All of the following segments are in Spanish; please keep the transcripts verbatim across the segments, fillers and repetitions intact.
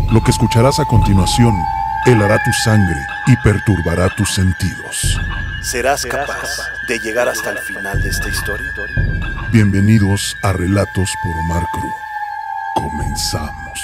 Lo que escucharás a continuación helará tu sangre y perturbará tus sentidos. ¿Serás capaz de llegar hasta el final de esta historia? Bienvenidos a Relatos por Omar Cruz. Comenzamos.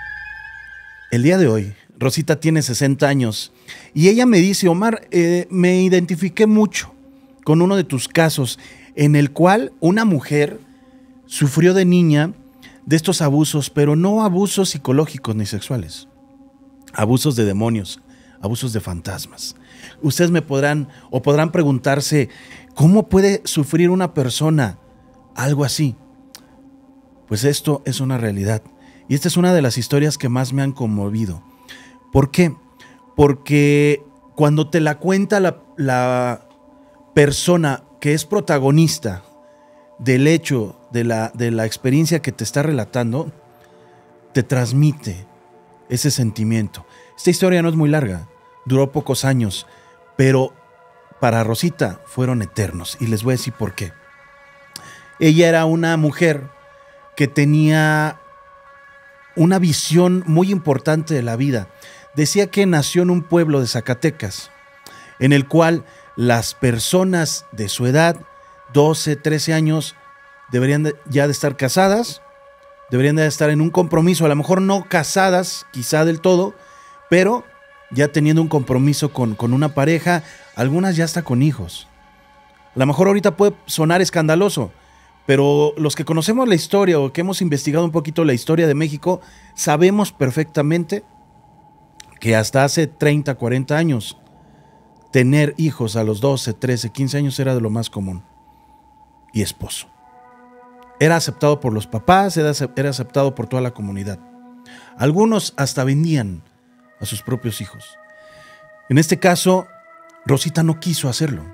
El día de hoy, Rosita tiene sesenta años y ella me dice, Omar, eh, me identifiqué mucho con uno de tus casos en el cual una mujer sufrió de niña de estos abusos, pero no abusos psicológicos ni sexuales, abusos de demonios, abusos de fantasmas. Ustedes me podrán o podrán preguntarse, ¿cómo puede sufrir una persona algo así? Pues esto es una realidad y esta es una de las historias que más me han conmovido. ¿Por qué? Porque cuando te la cuenta la, la persona que es protagonista del hecho, de la, de la experiencia que te está relatando, te transmite ese sentimiento. Esta historia no es muy larga, duró pocos años, pero para Rosita fueron eternos y les voy a decir por qué. Ella era una mujer que tenía una visión muy importante de la vida. Decía que nació en un pueblo de Zacatecas, en el cual las personas de su edad, doce, trece años, deberían de, ya de estar casadas, deberían de estar en un compromiso, a lo mejor no casadas, quizá del todo, pero ya teniendo un compromiso con, con una pareja, algunas ya hasta con hijos. A lo mejor ahorita puede sonar escandaloso, pero los que conocemos la historia o que hemos investigado un poquito la historia de México, sabemos perfectamente que hasta hace treinta, cuarenta años, tener hijos a los doce, trece, quince años era de lo más común. Y esposo. Era aceptado por los papás, era, era aceptado por toda la comunidad. Algunos hasta vendían a sus propios hijos. En este caso, Rosita no quiso hacerlo.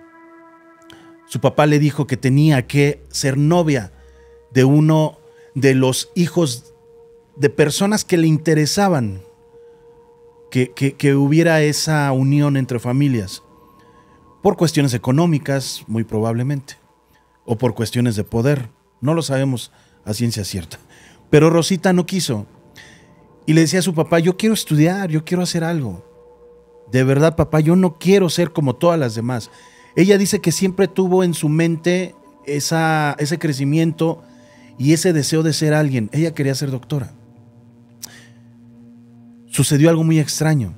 Su papá le dijo que tenía que ser novia de uno de los hijos de personas que le interesaban que, que, que hubiera esa unión entre familias, por cuestiones económicas, muy probablemente, o por cuestiones de poder. No lo sabemos a ciencia cierta. Pero Rosita no quiso. Y le decía a su papá, yo quiero estudiar, yo quiero hacer algo. De verdad, papá, yo no quiero ser como todas las demás. Ella dice que siempre tuvo en su mente esa, ese crecimiento y ese deseo de ser alguien. Ella quería ser doctora. Sucedió algo muy extraño.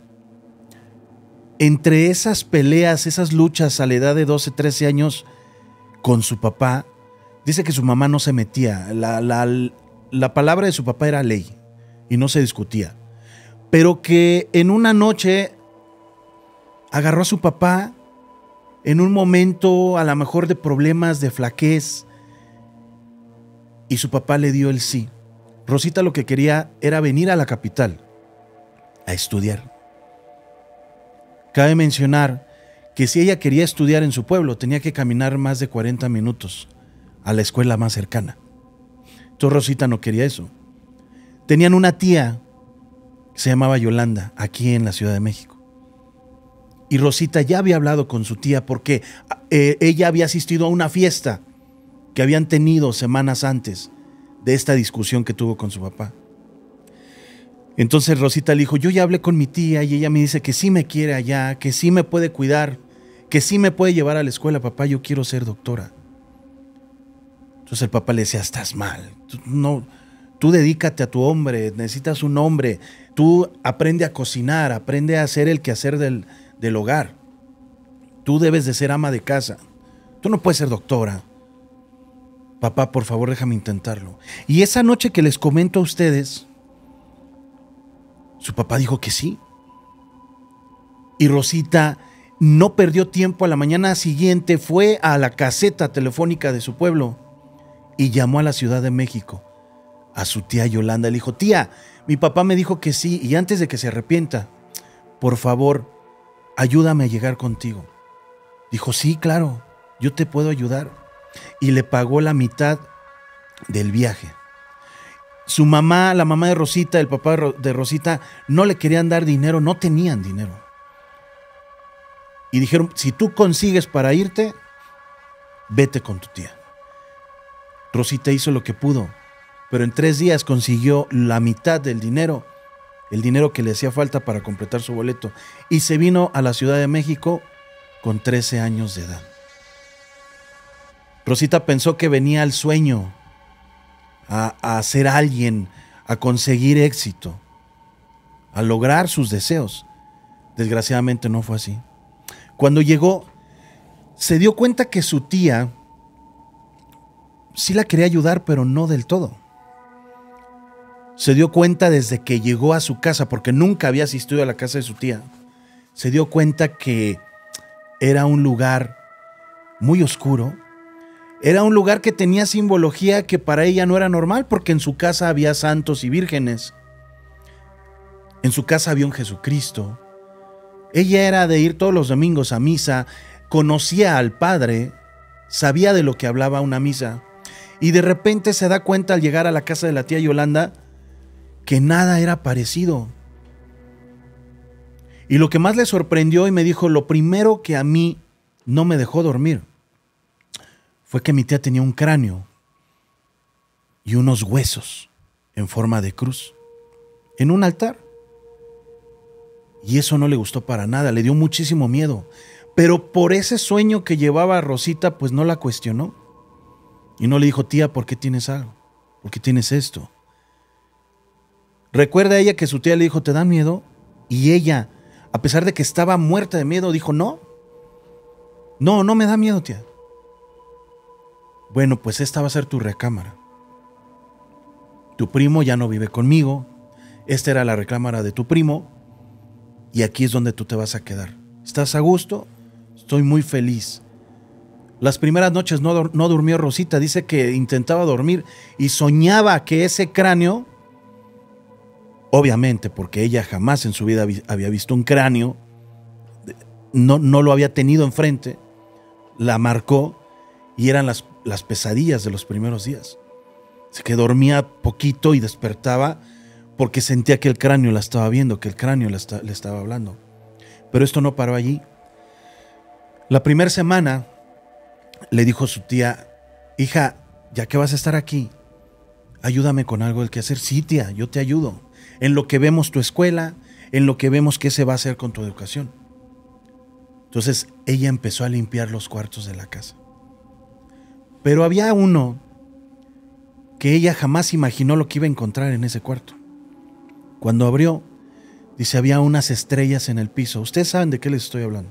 Entre esas peleas, esas luchas a la edad de doce, trece años con su papá, dice que su mamá no se metía. La, la, la palabra de su papá era ley y no se discutía. Pero que en una noche agarró a su papá en un momento a lo mejor de problemas, de flaquez, y su papá le dio el sí. Rosita lo que quería era venir a la capital a estudiar. Cabe mencionar que si ella quería estudiar en su pueblo, tenía que caminar más de cuarenta minutos a la escuela más cercana. Entonces Rosita no quería eso. Tenían una tía que se llamaba Yolanda, aquí en la Ciudad de México. Y Rosita ya había hablado con su tía porque eh, ella había asistido a una fiesta que habían tenido semanas antes de esta discusión que tuvo con su papá. Entonces Rosita le dijo, yo ya hablé con mi tía y ella me dice que sí me quiere allá, que sí me puede cuidar, que sí me puede llevar a la escuela, papá, yo quiero ser doctora. Entonces el papá le decía, estás mal, tú, no, tú dedícate a tu hombre, necesitas un hombre, tú aprende a cocinar, aprende a hacer el quehacer del, del hogar, tú debes de ser ama de casa, tú no puedes ser doctora. Papá, por favor, déjame intentarlo. Y esa noche que les comento a ustedes, su papá dijo que sí. Y Rosita no perdió tiempo. A la mañana siguiente fue a la caseta telefónica de su pueblo y llamó a la Ciudad de México a su tía Yolanda. Le dijo, tía, mi papá me dijo que sí y antes de que se arrepienta, por favor, ayúdame a llegar contigo. Dijo, sí, claro, yo te puedo ayudar. Y le pagó la mitad del viaje. Su mamá, la mamá de Rosita, el papá de Rosita, no le querían dar dinero, no tenían dinero. Y dijeron, si tú consigues para irte, vete con tu tía. Rosita hizo lo que pudo, pero en tres días consiguió la mitad del dinero el dinero que le hacía falta para completar su boleto, y se vino a la Ciudad de México con trece años de edad. Rosita pensó que venía al sueño, a, a ser alguien, a conseguir éxito, a lograr sus deseos. Desgraciadamente no fue así. Cuando llegó, se dio cuenta que su tía sí la quería ayudar, pero no del todo. Se dio cuenta desde que llegó a su casa, porque nunca había asistido a la casa de su tía, se dio cuenta que era un lugar muy oscuro, era un lugar que tenía simbología que para ella no era normal, porque en su casa había santos y vírgenes, en su casa había un Jesucristo. Ella era de ir todos los domingos a misa, conocía al Padre, sabía de lo que hablaba una misa, y de repente se da cuenta al llegar a la casa de la tía Yolanda que nada era parecido. Y lo que más le sorprendió, y me dijo, lo primero que a mí no me dejó dormir fue que mi tía tenía un cráneo y unos huesos en forma de cruz en un altar. Y eso no le gustó para nada, le dio muchísimo miedo. Pero por ese sueño que llevaba a Rosita, pues no la cuestionó. Y no le dijo, tía, ¿por qué tienes algo? ¿Por qué tienes esto? Recuerda ella que su tía le dijo, ¿te da miedo? Y ella, a pesar de que estaba muerta de miedo, dijo, no. No, no me da miedo, tía. Bueno, pues esta va a ser tu recámara. Tu primo ya no vive conmigo. Esta era la recámara de tu primo. Y aquí es donde tú te vas a quedar. ¿Estás a gusto? Estoy muy feliz. Las primeras noches no, no durmió Rosita. Dice que intentaba dormir y soñaba que ese cráneo, obviamente porque ella jamás en su vida había visto un cráneo, no, no lo había tenido enfrente, la marcó y eran las, las pesadillas de los primeros días. Así que dormía poquito y despertaba porque sentía que el cráneo la estaba viendo, que el cráneo le, está, le estaba hablando. Pero esto no paró allí. La primera semana le dijo su tía, hija, ya que vas a estar aquí, ayúdame con algo del que hacer. Sí, tía, yo te ayudo. En lo que vemos tu escuela, en lo que vemos qué se va a hacer con tu educación. Entonces ella empezó a limpiar los cuartos de la casa. Pero había uno que ella jamás imaginó lo que iba a encontrar en ese cuarto. Cuando abrió, dice, había unas estrellas en el piso. Ustedes saben de qué les estoy hablando.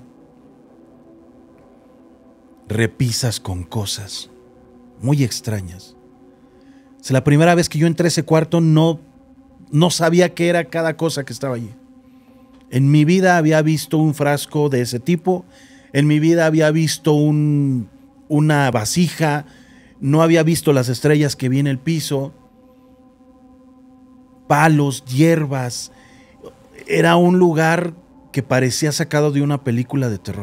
Repisas con cosas muy extrañas. Es la primera vez que yo entré a ese cuarto, no, no sabía qué era cada cosa que estaba allí. En mi vida había visto un frasco de ese tipo, en mi vida había visto un, una vasija, no había visto las estrellas que vi en el piso, palos, hierbas. Era un lugar que parecía sacado de una película de terror.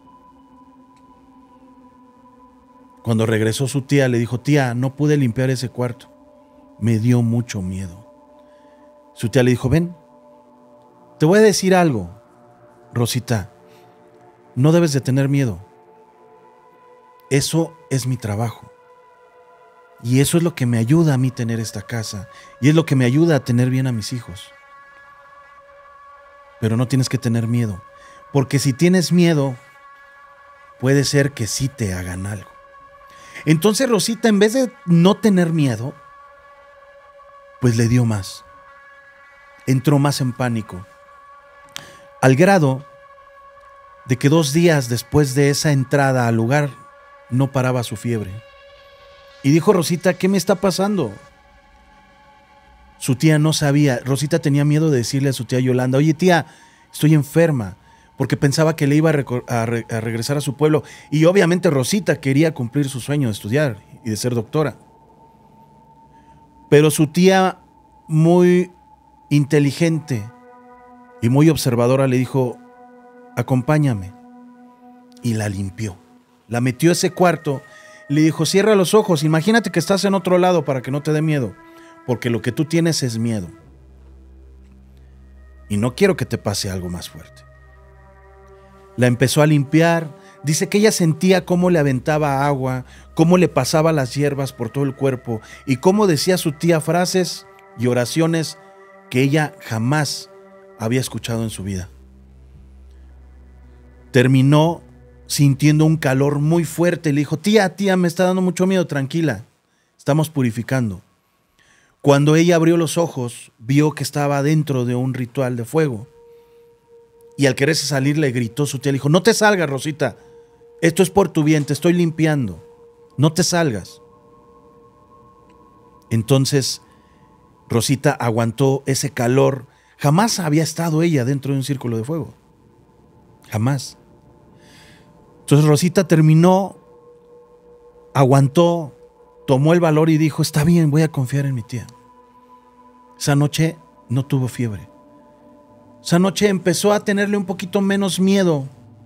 Cuando regresó su tía, le dijo, tía, no pude limpiar ese cuarto. Me dio mucho miedo. Su tía le dijo, ven, te voy a decir algo, Rosita. No debes de tener miedo. Eso es mi trabajo. Y eso es lo que me ayuda a mí tener esta casa. Y es lo que me ayuda a tener bien a mis hijos. Pero no tienes que tener miedo. Porque si tienes miedo, puede ser que sí te hagan algo. Entonces Rosita, en vez de no tener miedo, pues le dio más. Entró más en pánico. Al grado de que dos días después de esa entrada al lugar, no paraba su fiebre. Y dijo Rosita, ¿qué me está pasando? Su tía no sabía. Rosita tenía miedo de decirle a su tía Yolanda, oye tía, estoy enferma, porque pensaba que le iba a, re- a, re- a regresar a su pueblo. Y obviamente Rosita quería cumplir su sueño de estudiar y de ser doctora. Pero su tía, muy inteligente y muy observadora, le dijo, acompáñame. Y la limpió. La metió a ese cuarto. Le dijo, cierra los ojos, imagínate que estás en otro lado para que no te dé miedo, porque lo que tú tienes es miedo. Y no quiero que te pase algo más fuerte. La empezó a limpiar. Dice que ella sentía cómo le aventaba agua, cómo le pasaba las hierbas por todo el cuerpo y cómo decía su tía frases y oraciones que ella jamás había escuchado en su vida. Terminó sintiendo un calor muy fuerte. Le dijo, tía, tía, me está dando mucho miedo, tranquila, estamos purificando. Cuando ella abrió los ojos, vio que estaba dentro de un ritual de fuego. Y al quererse salir le gritó su tía, le dijo, no te salgas, Rosita, esto es por tu bien, te estoy limpiando, no te salgas. Entonces Rosita aguantó ese calor. Jamás había estado ella dentro de un círculo de fuego. Jamás. Entonces Rosita terminó, aguantó, tomó el valor y dijo, está bien, voy a confiar en mi tía. Esa noche no tuvo fiebre. Esa noche empezó a tenerle un poquito menos miedo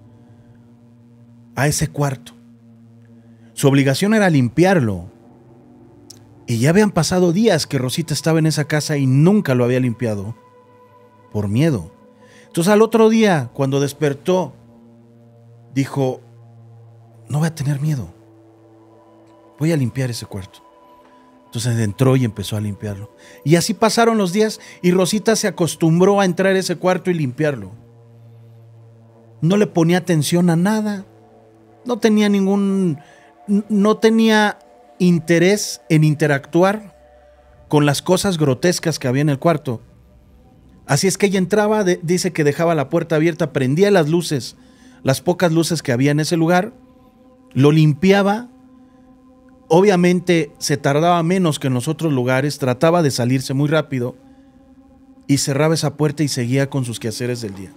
a ese cuarto. Su obligación era limpiarlo. Y ya habían pasado días que Rosita estaba en esa casa y nunca lo había limpiado por miedo. Entonces al otro día, cuando despertó, dijo, no voy a tener miedo, voy a limpiar ese cuarto. Entonces entró y empezó a limpiarlo. Y así pasaron los días y Rosita se acostumbró a entrar a ese cuarto y limpiarlo. No le ponía atención a nada, no tenía ningún, no tenía interés en interactuar con las cosas grotescas que había en el cuarto. Así es que ella entraba, de, dice que dejaba la puerta abierta, prendía las luces, las pocas luces que había en ese lugar, lo limpiaba. Obviamente se tardaba menos que en los otros lugares, trataba de salirse muy rápido y cerraba esa puerta y seguía con sus quehaceres del día.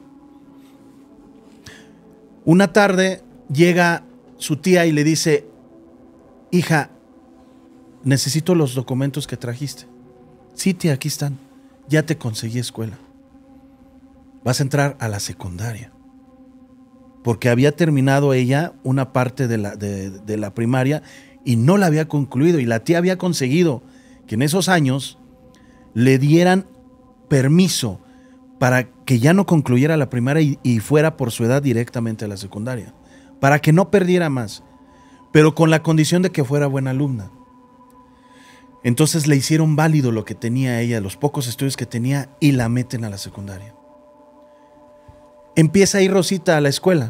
Una tarde llega su tía y le dice, hija, necesito los documentos que trajiste. Sí, tía, aquí están. Ya te conseguí escuela. Vas a entrar a la secundaria. Porque había terminado ella una parte de la, de, de la primaria y no la había concluido. Y la tía había conseguido que en esos años le dieran permiso para que ya no concluyera la primaria y, y fuera por su edad directamente a la secundaria. Para que no perdiera más. Pero con la condición de que fuera buena alumna. Entonces le hicieron válido lo que tenía ella, los pocos estudios que tenía, y la meten a la secundaria. Empieza a ir Rosita a la escuela.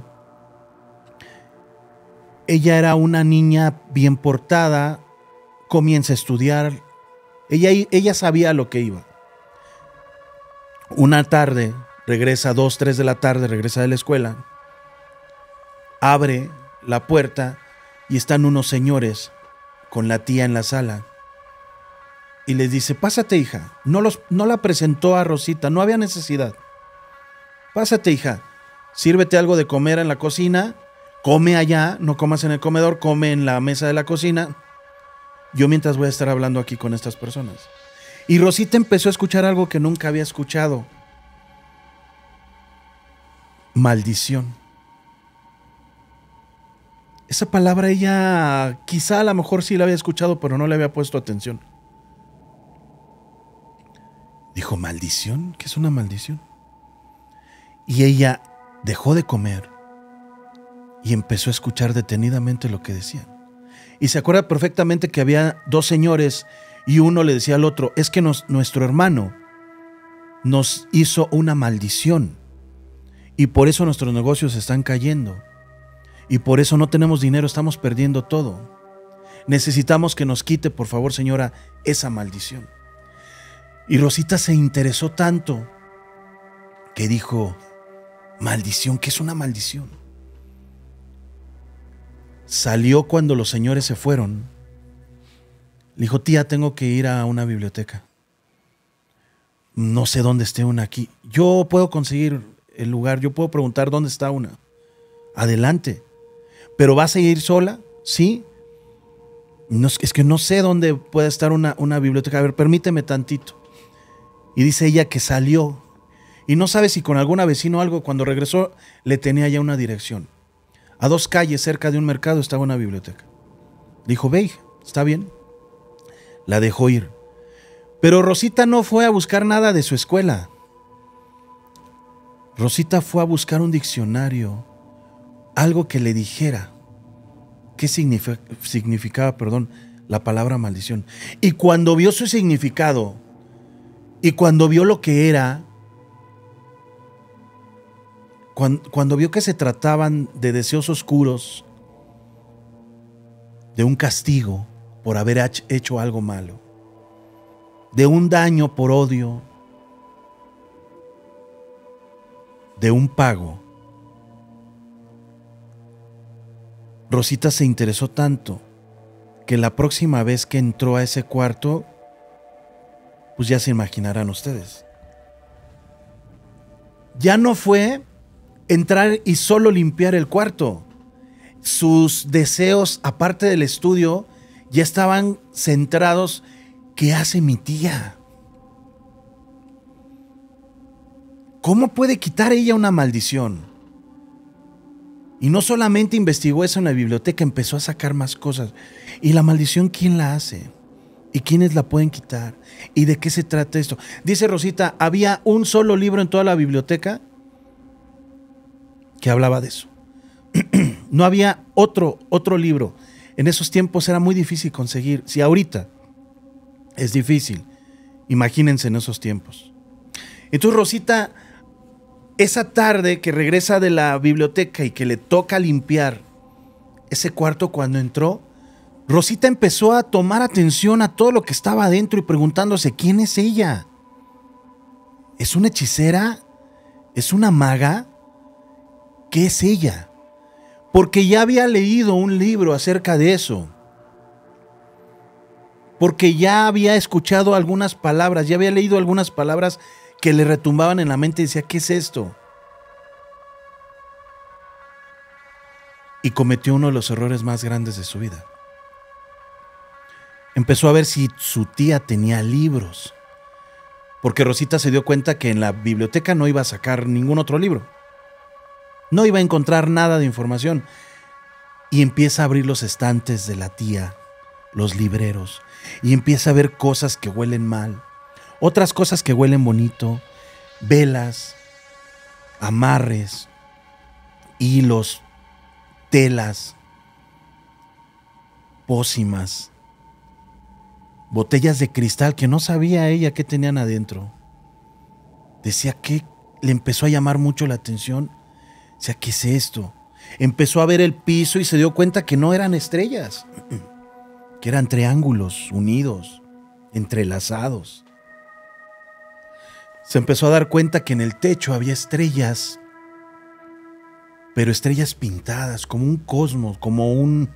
Ella era una niña bien portada, comienza a estudiar. Ella, ella sabía a lo que iba. Una tarde, regresa, dos, tres de la tarde, regresa de la escuela, abre la puerta y están unos señores con la tía en la sala. Y les dice, pásate, hija. No, los, no la presentó a Rosita, no había necesidad. Pásate, hija. Sírvete algo de comer en la cocina. Come allá, no comas en el comedor, come en la mesa de la cocina. Yo mientras voy a estar hablando aquí con estas personas. Y Rosita empezó a escuchar algo que nunca había escuchado. Maldición. Esa palabra ella quizá a lo mejor sí la había escuchado, pero no le había puesto atención. Dijo, ¿maldición? ¿Qué es una maldición? Y ella dejó de comer y empezó a escuchar detenidamente lo que decían. Y se acuerda perfectamente que había dos señores y uno le decía al otro, es que nos, nuestro hermano nos hizo una maldición y por eso nuestros negocios están cayendo y por eso no tenemos dinero, estamos perdiendo todo. Necesitamos que nos quite, por favor, señora, esa maldición. Y Rosita se interesó tanto que dijo, maldición, ¿qué es una maldición? Salió cuando los señores se fueron. Le dijo, tía, tengo que ir a una biblioteca. No sé dónde esté una aquí. Yo puedo conseguir el lugar, yo puedo preguntar dónde está una. Adelante. ¿Pero vas a ir sola? Sí. No, es que no sé dónde puede estar una, una biblioteca. A ver, permíteme tantito. Y dice ella que salió y no sabe si con alguna vecina o algo, cuando regresó le tenía ya una dirección. A dos calles cerca de un mercado estaba una biblioteca. Dijo, ve, hija, está bien. La dejó ir. Pero Rosita no fue a buscar nada de su escuela. Rosita fue a buscar un diccionario, algo que le dijera qué significa, significaba, perdón, la palabra maldición. Y cuando vio su significado, y cuando vio lo que era, cuando, cuando vio que se trataban de deseos oscuros, de un castigo por haber hecho algo malo, de un daño por odio, de un pago, Rosita se interesó tanto que la próxima vez que entró a ese cuarto, pues ya se imaginarán ustedes. Ya no fue entrar y solo limpiar el cuarto. Sus deseos, aparte del estudio, ya estaban centrados. ¿Qué hace mi tía? ¿Cómo puede quitar ella una maldición? Y no solamente investigó eso en la biblioteca, empezó a sacar más cosas. ¿Y la maldición quién la hace? ¿Y quiénes la pueden quitar? ¿Y de qué se trata esto? Dice Rosita, había un solo libro en toda la biblioteca que hablaba de eso. No había otro, otro libro. En esos tiempos era muy difícil conseguir. Si ahorita es difícil, imagínense en esos tiempos. Entonces Rosita, esa tarde que regresa de la biblioteca y que le toca limpiar ese cuarto, cuando entró, Rosita empezó a tomar atención a todo lo que estaba adentro y preguntándose, ¿quién es ella? ¿Es una hechicera? ¿Es una maga? ¿Qué es ella? Porque ya había leído un libro acerca de eso. Porque ya había escuchado algunas palabras, ya había leído algunas palabras que le retumbaban en la mente y decía, ¿qué es esto? Y cometió uno de los errores más grandes de su vida. Empezó a ver si su tía tenía libros, porque Rosita se dio cuenta que en la biblioteca no iba a sacar ningún otro libro. No iba a encontrar nada de información. Y empieza a abrir los estantes de la tía, los libreros, y empieza a ver cosas que huelen mal, otras cosas que huelen bonito, velas, amarres, hilos, telas, pócimas, botellas de cristal que no sabía ella qué tenían adentro. Decía que le empezó a llamar mucho la atención. Decía, ¿qué es esto? Empezó a ver el piso y se dio cuenta que no eran estrellas, que eran triángulos unidos, entrelazados. Se empezó a dar cuenta que en el techo había estrellas, pero estrellas pintadas, como un cosmos, como un,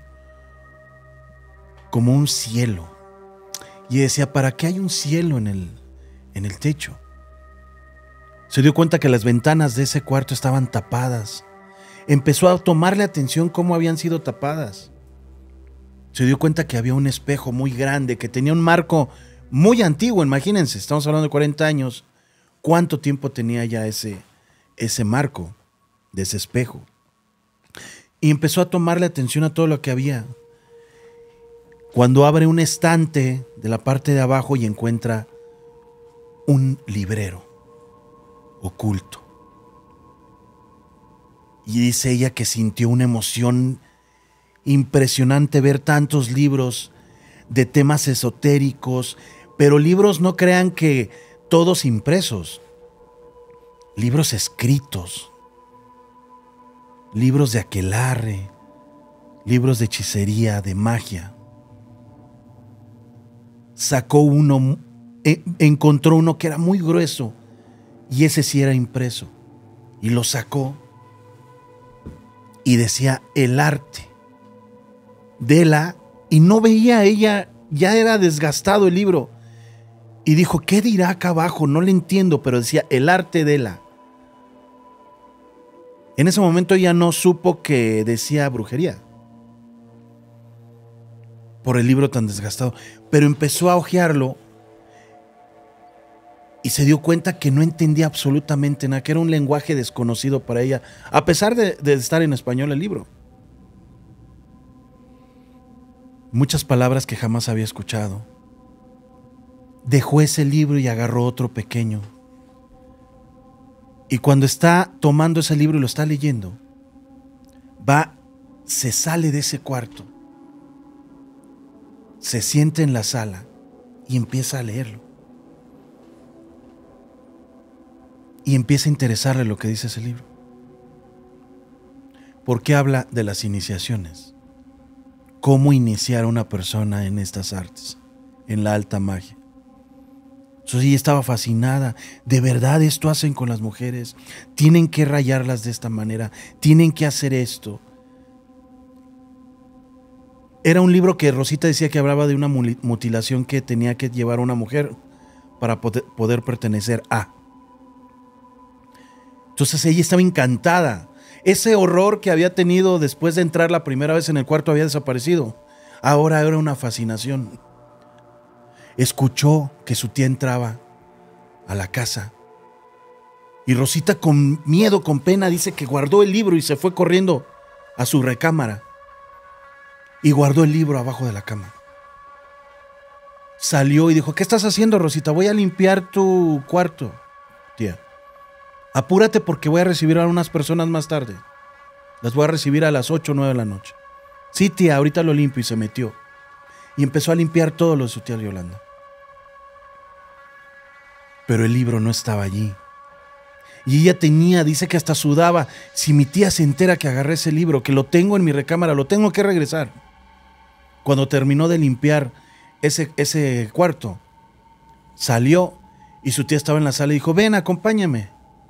como un cielo. Y decía, ¿para qué hay un cielo en el, en el techo? Se dio cuenta que las ventanas de ese cuarto estaban tapadas. Empezó a tomarle atención cómo habían sido tapadas. Se dio cuenta que había un espejo muy grande, que tenía un marco muy antiguo. Imagínense, estamos hablando de cuarenta años. ¿Cuánto tiempo tenía ya ese, ese marco de ese espejo? Y empezó a tomarle atención a todo lo que había. Cuando abre un estante de la parte de abajo y encuentra un librero oculto. Y dice ella que sintió una emoción impresionante ver tantos libros de temas esotéricos, pero libros, no crean que todos impresos, libros escritos, libros de aquelarre, libros de hechicería, de magia. Sacó uno, encontró uno que era muy grueso y ese sí era impreso, y lo sacó y decía el arte de la, y no veía ella, ya era desgastado el libro, y dijo, ¿qué dirá acá abajo? No le entiendo, pero decía el arte de la. En ese momento ella no supo que decía brujería por el libro tan desgastado, pero empezó a hojearlo y se dio cuenta que no entendía absolutamente nada, que era un lenguaje desconocido para ella, a pesar de, de estar en español el libro. Muchas palabras que jamás había escuchado. Dejó ese libro y agarró otro pequeño. Y cuando está tomando ese libro y lo está leyendo, va, se sale de ese cuarto, se sienta en la sala y empieza a leerlo. Y empieza a interesarle lo que dice ese libro. porque habla de las iniciaciones. Cómo iniciar a una persona en estas artes, en la alta magia. Entonces ella estaba fascinada. ¿De verdad esto hacen con las mujeres? Tienen que rayarlas de esta manera. Tienen que hacer esto. Era un libro que Rosita decía que hablaba de una mutilación que tenía que llevar una mujer para poder, poder pertenecer a. Entonces ella estaba encantada. Ese horror que había tenido después de entrar la primera vez en el cuarto había desaparecido. Ahora era una fascinación. Escuchó que su tía entraba a la casa. Y Rosita, con miedo, con pena, dice que guardó el libro y se fue corriendo a su recámara. Y guardó el libro abajo de la cama. Salió y dijo: ¿qué estás haciendo, Rosita? Voy a limpiar tu cuarto, tía. Apúrate porque voy a recibir a unas personas más tarde. Las voy a recibir a las ocho o nueve de la noche. Sí, tía, ahorita lo limpio. Y se metió. Y empezó a limpiar todo lo de su tía Yolanda. Pero el libro no estaba allí. Y ella tenía, dice que hasta sudaba. Si mi tía se entera que agarré ese libro, que lo tengo en mi recámara, lo tengo que regresar. Cuando terminó de limpiar ese, ese cuarto, salió y su tía estaba en la sala y dijo: ven, acompáñame.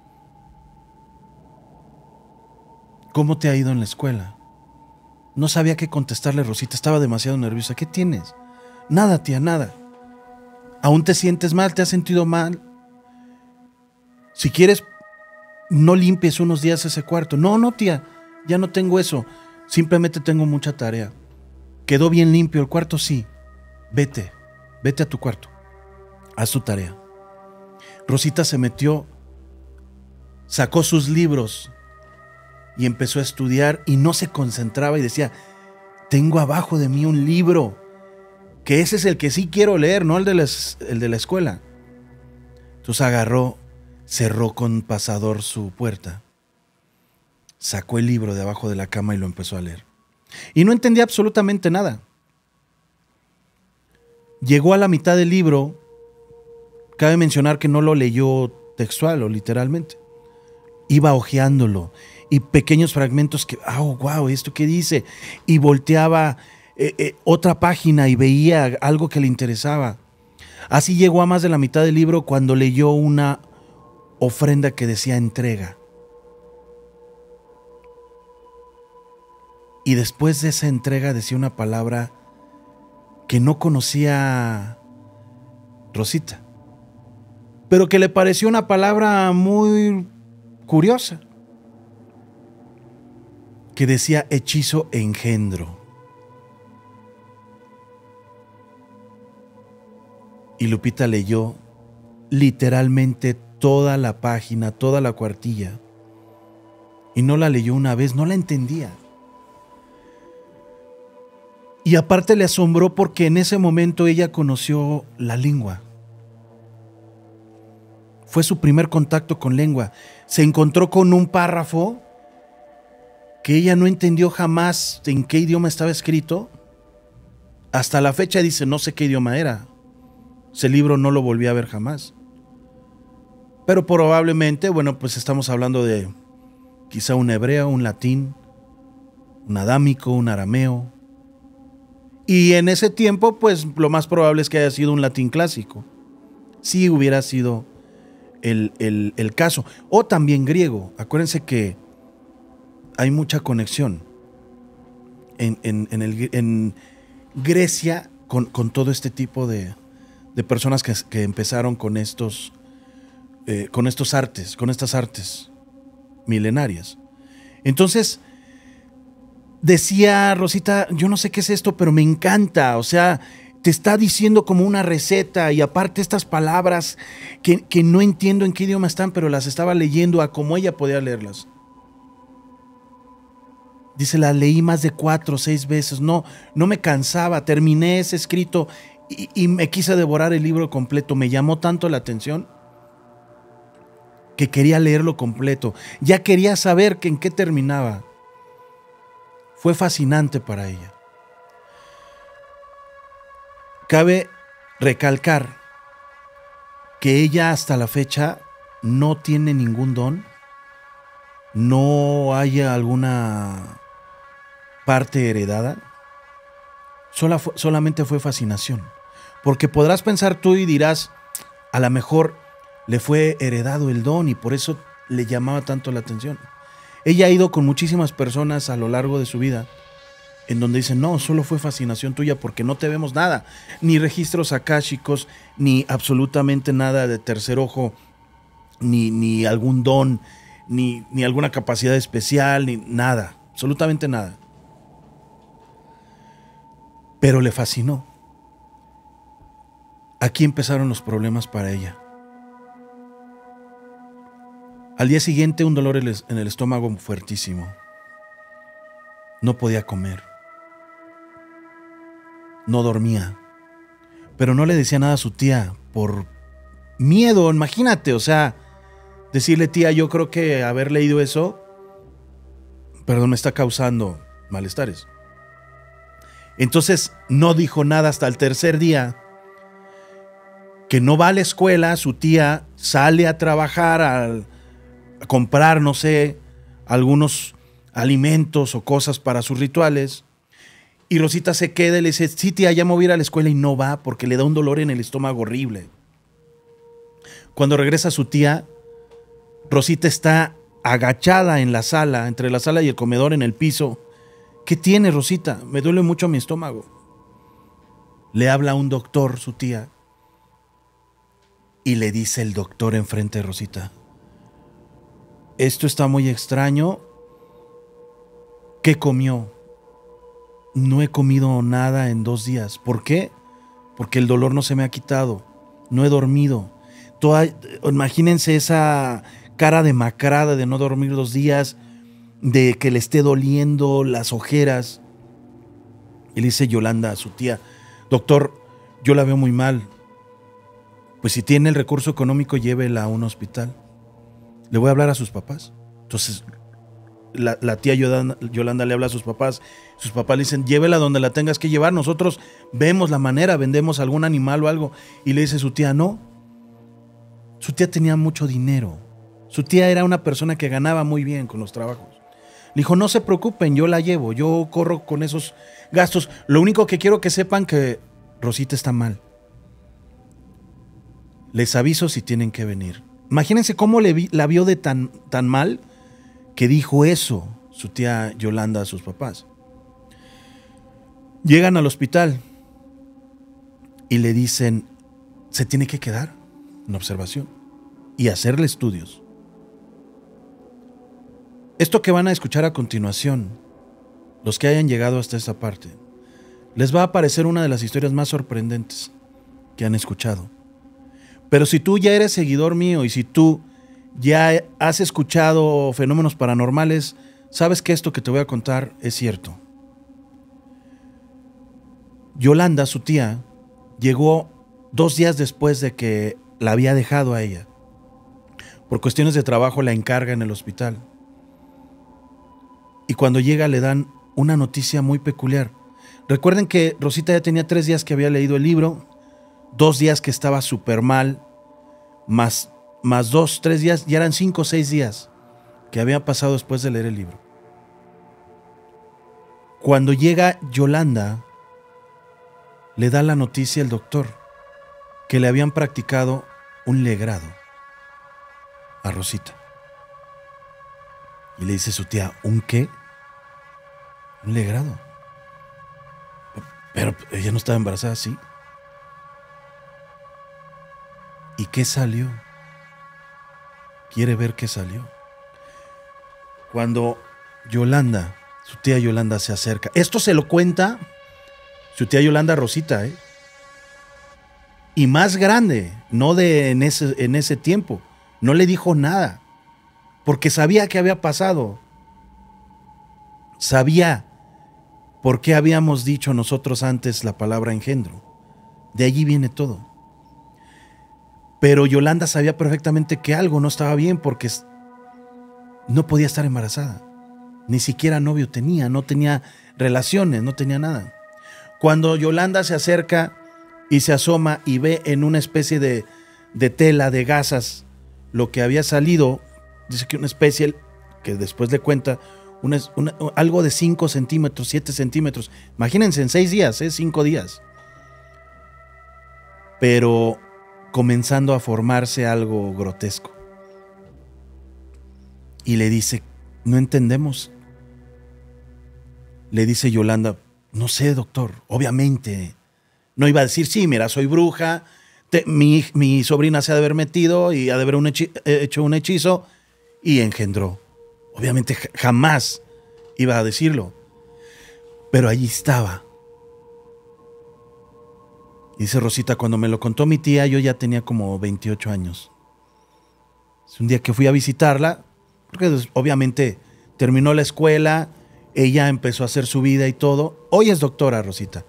¿Cómo te ha ido en la escuela? No sabía qué contestarle, Rosita, estaba demasiado nerviosa. ¿Qué tienes? Nada, tía, nada. ¿Aún te sientes mal? ¿Te has sentido mal? Si quieres, no limpies unos días ese cuarto. No, no, tía, ya no tengo eso. Simplemente tengo mucha tarea. ¿Quedó bien limpio el cuarto? Sí. Vete, vete a tu cuarto. Haz tu tarea. Rosita se metió, sacó sus libros y empezó a estudiar y no se concentraba y decía: tengo abajo de mí un libro, que ese es el que sí quiero leer, no el de la, el de la escuela. Entonces agarró, cerró con pasador su puerta, sacó el libro de abajo de la cama y lo empezó a leer. Y no entendía absolutamente nada. Llegó a la mitad del libro. Cabe mencionar que no lo leyó textual o literalmente. Iba hojeándolo y pequeños fragmentos que, oh, wow, ¿esto qué dice? Y volteaba eh, eh, otra página y veía algo que le interesaba. Así llegó a más de la mitad del libro cuando leyó una ofrenda que decía entrega. Y después de esa entrega decía una palabra que no conocía Rosita, pero que le pareció una palabra muy curiosa, que decía hechizo e engendro. Y Lupita leyó literalmente toda la página, toda la cuartilla, y no la leyó una vez, no la entendía. Y aparte le asombró porque en ese momento ella conoció la lengua. Fue su primer contacto con lengua. Se encontró con un párrafo que ella no entendió jamás en qué idioma estaba escrito. Hasta la fecha dice: no sé qué idioma era. Ese libro no lo volví a ver jamás. Pero probablemente, bueno, pues estamos hablando de quizá un hebreo, un latín, un adámico, un arameo. Y en ese tiempo, pues lo más probable es que haya sido un latín clásico. Sí hubiera sido el, el, el caso. O también griego. Acuérdense que hay mucha conexión en, en, en, el, en Grecia con, con todo este tipo de, de personas que, que empezaron con estos, eh, con estos artes, con estas artes milenarias. Entonces, decía Rosita: yo no sé qué es esto, pero me encanta. O sea, te está diciendo como una receta, y aparte estas palabras que, que no entiendo en qué idioma están, pero las estaba leyendo a como ella podía leerlas. Dice: la leí más de cuatro o seis veces, no, no me cansaba, terminé ese escrito y, y me quise devorar el libro completo. Me llamó tanto la atención que quería leerlo completo, ya quería saber que en qué terminaba. Fue fascinante para ella. Cabe recalcar que ella hasta la fecha no tiene ningún don no haya alguna parte heredada, sola fu- solamente fue fascinación. Porque podrás pensar tú y dirás, a lo mejor le fue heredado el don y por eso le llamaba tanto la atención. Ella ha ido con muchísimas personas a lo largo de su vida en donde dicen, no, solo fue fascinación tuya porque no te vemos nada, ni registros akáshicos, ni absolutamente nada de tercer ojo, ni, ni algún don, ni, ni alguna capacidad especial, ni nada, absolutamente nada. Pero le fascinó. Aquí empezaron los problemas para ella. Al día siguiente, un dolor en el estómago fuertísimo. No podía comer. No dormía. Pero no le decía nada a su tía por miedo, imagínate, o sea, decirle, tía, yo creo que haber leído eso, perdón, me está causando malestares. Entonces no dijo nada hasta el tercer día, que no va a la escuela, su tía sale a trabajar, a, a comprar, no sé, algunos alimentos o cosas para sus rituales. Y Rosita se queda y le dice, sí, tía, ya me voy a ir a la escuela, y no va porque le da un dolor en el estómago horrible. Cuando regresa su tía, Rosita está agachada en la sala, entre la sala y el comedor, en el piso. ¿Qué tiene, Rosita? Me duele mucho mi estómago. Le habla a un doctor, su tía, y le dice el doctor enfrente de Rosita, esto está muy extraño. ¿Qué comió? No he comido nada en dos días. ¿Por qué? Porque el dolor no se me ha quitado. No he dormido. Toda, imagínense esa cara demacrada de no dormir dos días, de que le esté doliendo las ojeras. Y le dice Yolanda a su tía, doctor, yo la veo muy mal. Pues si tiene el recurso económico, llévela a un hospital. Le voy a hablar a sus papás. Entonces La, la tía Yolanda, Yolanda le habla a sus papás. Sus papás le dicen, llévela donde la tengas que llevar. Nosotros vemos la manera, vendemos algún animal o algo. Y le dice su tía, no. Su tía tenía mucho dinero. Su tía era una persona que ganaba muy bien con los trabajos. Le dijo, no se preocupen, yo la llevo. Yo corro con esos gastos. Lo único que quiero que sepan que Rosita está mal. Les aviso si tienen que venir. Imagínense cómo le vi, la vio de tan, tan mal, que dijo eso su tía Yolanda a sus papás. Llegan al hospital y le dicen, se tiene que quedar en observación y hacerle estudios. Esto que van a escuchar a continuación, los que hayan llegado hasta esta parte, les va a parecer una de las historias más sorprendentes que han escuchado. Pero si tú ya eres seguidor mío y si tú ya has escuchado fenómenos paranormales, sabes que esto que te voy a contar es cierto. Yolanda, su tía, llegó dos días después de que la había dejado a ella. Por cuestiones de trabajo la encarga en el hospital. Y cuando llega le dan una noticia muy peculiar. Recuerden que Rosita ya tenía tres días que había leído el libro, dos días que estaba súper mal, más, más dos, tres días, ya eran cinco o seis días que había pasado después de leer el libro. Cuando llega Yolanda, le da la noticia el doctor que le habían practicado un legrado a Rosita. Y le dice su tía, ¿un qué? Un legrado. Pero ella no estaba embarazada, ¿sí? ¿Y qué salió? Quiere ver qué salió. Cuando Yolanda, su tía Yolanda se acerca, esto se lo cuenta su tía Yolanda Rosita, ¿eh? Y más grande, no de en ese, en ese tiempo. No le dijo nada, porque sabía qué había pasado. Sabía por qué habíamos dicho nosotros antes la palabra engendro. De allí viene todo. Pero Yolanda sabía perfectamente que algo no estaba bien porque no podía estar embarazada. Ni siquiera novio tenía, no tenía relaciones, no tenía nada. Cuando Yolanda se acerca y se asoma y ve en una especie de, de tela, de gasas, lo que había salido, dice que una especie que después le cuenta una, una, algo de cinco centímetros, siete centímetros. Imagínense, en seis días, ¿eh? cinco días. Pero comenzando a formarse algo grotesco. Y le dice, no entendemos. Le dice Yolanda, no sé, doctor, obviamente. No iba a decir, sí, mira, soy bruja, te, mi, mi sobrina se ha de haber metido y ha de haber un hechi, hecho un hechizo y engendró. Obviamente jamás iba a decirlo. Pero allí estaba. Dice Rosita, cuando me lo contó mi tía, yo ya tenía como veintiocho años. Es un día que fui a visitarla, porque pues, obviamente terminó la escuela, ella empezó a hacer su vida y todo. Hoy es doctora, Rosita.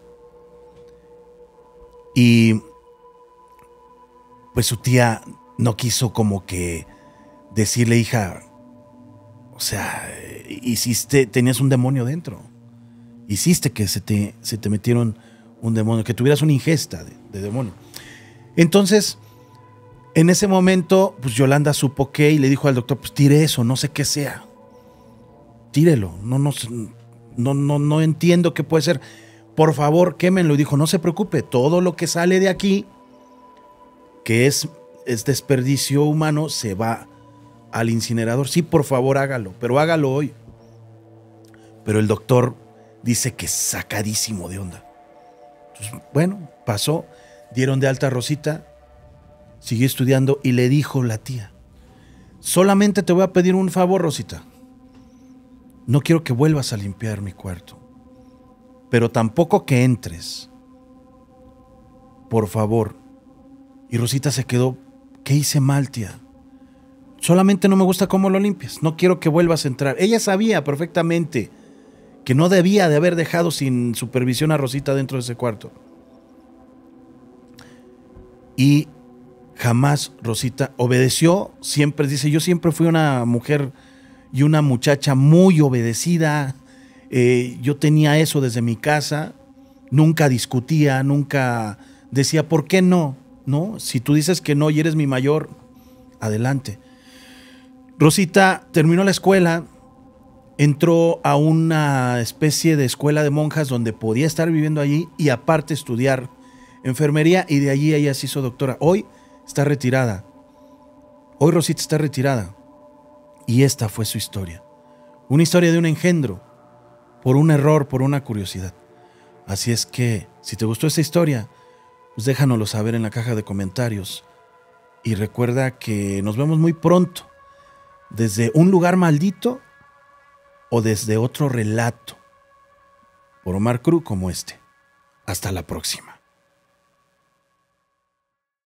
Y pues su tía no quiso como que decirle, hija, o sea, hiciste, tenías un demonio dentro. Hiciste que se te, se te metieron un demonio, que tuvieras una ingesta de, de demonio. Entonces, en ese momento, pues Yolanda supo que y le dijo al doctor, pues tire eso, no sé qué sea. Tírelo, no, no, no, no, no entiendo qué puede ser. Por favor, quémenlo. Y dijo, no se preocupe, todo lo que sale de aquí, que es, es desperdicio humano, se va al incinerador. Sí, por favor, hágalo, pero hágalo hoy. Pero el doctor dice que sacadísimo de onda. Entonces, bueno, pasó, dieron de alta a Rosita, siguió estudiando y le dijo la tía, solamente te voy a pedir un favor, Rosita. No quiero que vuelvas a limpiar mi cuarto, pero tampoco que entres. Por favor. Y Rosita se quedó, ¿qué hice mal, tía? Solamente no me gusta cómo lo limpias, no quiero que vuelvas a entrar. Ella sabía perfectamente que no debía de haber dejado sin supervisión a Rosita dentro de ese cuarto. Y jamás Rosita obedeció, siempre dice, yo siempre fui una mujer y una muchacha muy obedecida, eh, yo tenía eso desde mi casa, nunca discutía, nunca decía, ¿por qué no? No, si tú dices que no y eres mi mayor, adelante. Rosita terminó la escuela, entró a una especie de escuela de monjas donde podía estar viviendo allí y aparte estudiar enfermería, y de allí ella se hizo doctora. Hoy está retirada. Hoy Rosita está retirada. Y esta fue su historia. Una historia de un engendro, por un error, por una curiosidad. Así es que, si te gustó esta historia, pues déjanoslo saber en la caja de comentarios. Y recuerda que nos vemos muy pronto, desde un lugar maldito o desde otro relato, por Omar Cruz como este. Hasta la próxima.